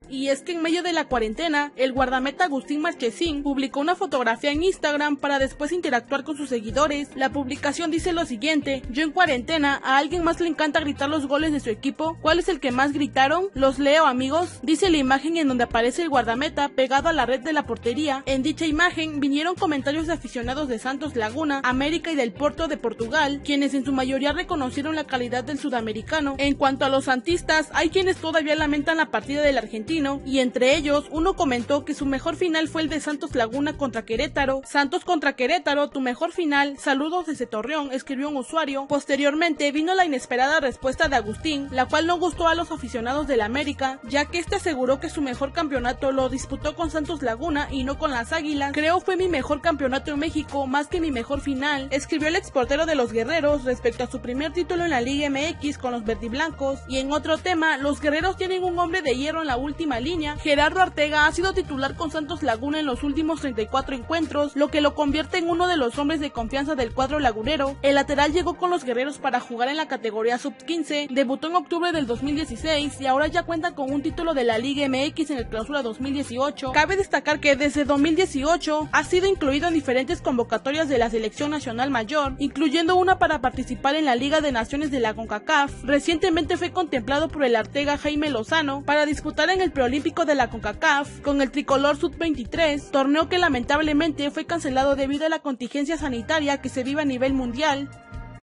Y es que en medio de la cuarentena, el guardameta Agustín Marchesín publicó una fotografía en Instagram para después interactuar con sus seguidores. La publicación dice lo siguiente: yo en cuarentena, ¿a alguien más le encanta gritar los goles de su equipo? ¿Cuál es el que más gritaron? Los leo, amigos. Dice la imagen en donde aparece el guardameta pegado a la red de la portería. En dicha imagen vinieron comentarios de aficionados de Santos Laguna, América y del Porto de Portugal, quienes en su mayoría reconocieron la calidad del sudamericano. En cuanto a los santistas, hay quienes todavía lamentan la partida del argentino, y entre ellos uno comentó que su mejor final fue el de Santos Laguna contra Querétaro. Santos contra Querétaro, tu mejor final, saludos desde Torreón, escribió un usuario. Posteriormente vino la inesperada respuesta de Agustín, la cual no gustó a los aficionados del América, ya que este aseguró que su mejor campeonato lo disputó con Santos Laguna y no con las Águilas. Creo fue mi mejor campeonato en México, más que mi mejor final, escribió el exportero de los Guerreros respecto a su primer título en la Liga MX con los verdiblancos. Y en otro tema, los Guerreros tienen un hombre de hierro en la última línea. Gerardo Arteaga ha sido titular con Santos Laguna en los últimos 34 encuentros, lo que lo convierte en uno de los hombres de confianza del cuadro lagunero. El lateral llegó con los Guerreros para jugar en la categoría sub-15, debutó en octubre del 2016 y ahora ya cuenta con un título de la Liga MX en el Clausura 2018. Cabe destacar que desde 2018 ha sido incluido en diferentes convocatorias de la selección nacional mayor, incluyendo una para participar en la Liga de Naciones de la CONCACAF. Recientemente fue contemplado por el Arteaga Jaime Lozano para disputar en el preolímpico de la CONCACAF con el tricolor sub-23, torneo que lamentablemente fue cancelado debido a la contingencia sanitaria que se vive a nivel mundial.